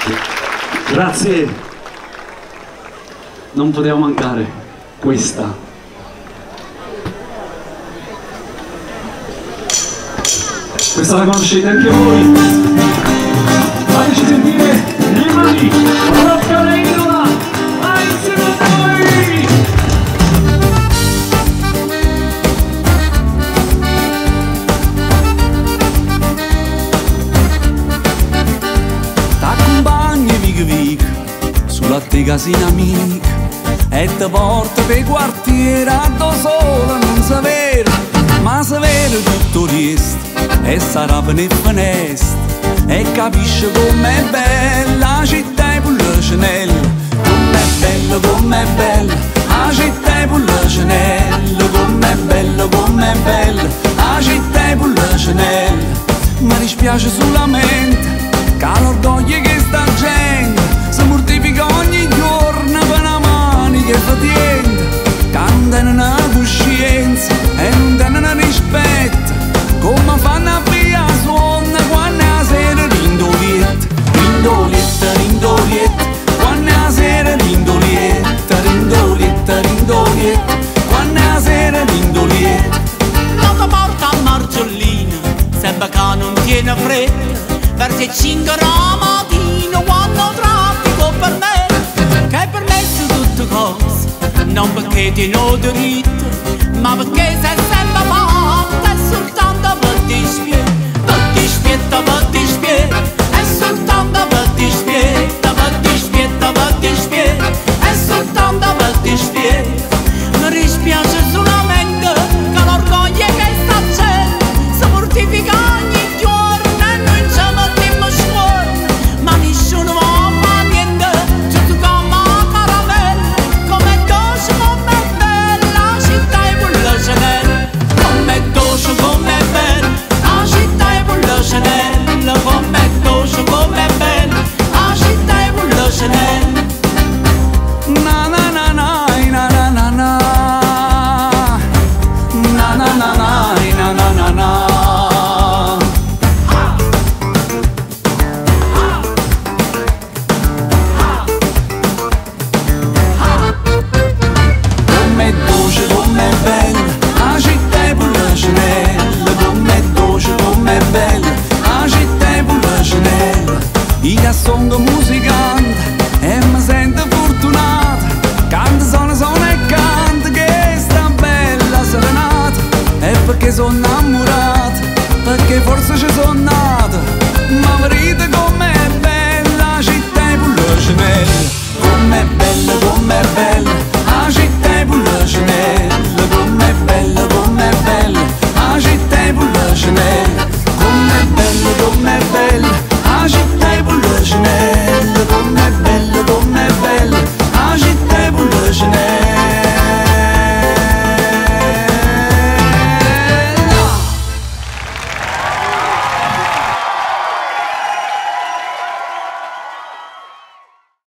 Grazie, non poteva mancare questa. Questa la conoscete anche voi. Fateci sentire le mani, Rocca Reidola, vai insieme a voi! T'accompagni vic sulla te casina amica e te porta per quartiere da sola non sapere, ma sapere tutto resto e sarà per ne finestra e capisce com'è bella la città e pulle Chanel, com'è bella la città e pulle Chanel, com'è bella la città e pulle Chanel. Mi dispiace solamente che l'orgoglio che sta gente si mortifica ogni giorno per una mano che fa niente, che non tene una coscienza e non tene una rispetto, come fanno a via suona quando la sera rindolietta, quando la sera rindolietta, quando la sera rindolietta. Non ti porta a Margiolina, sembra che non tiene fretta, verso le 5 la mattina quando traffico per me, che è permesso tutte cose, non perché ti ho diritto, ma perché sei sempre fatta, è soltanto per dispiet, è soltanto per dispiet, è soltanto per dispiet. Mi dispiace solamente che l'orgoglio che sta gente si mortifica ogni giorno e noi ci mettiamo scuola, ma nessuno fa niente, tutto come a caramella, come dolce, come bella la città e pulle Chanel, come dolce, come bella la città e pulle Chanel, come dolce, come bella la città e pulle Chanel. Na na na na na na na na na na na na na na na. Com'è dolce, com'è bella la città e pulle Chanel, com'è dolce, com'è bella la città e pulle Chanel. I cassongo musicante e mi sento fortunata, canta, suona e canta che sta bella serenata, e perché sono innamorata, perché forse ci sono nata.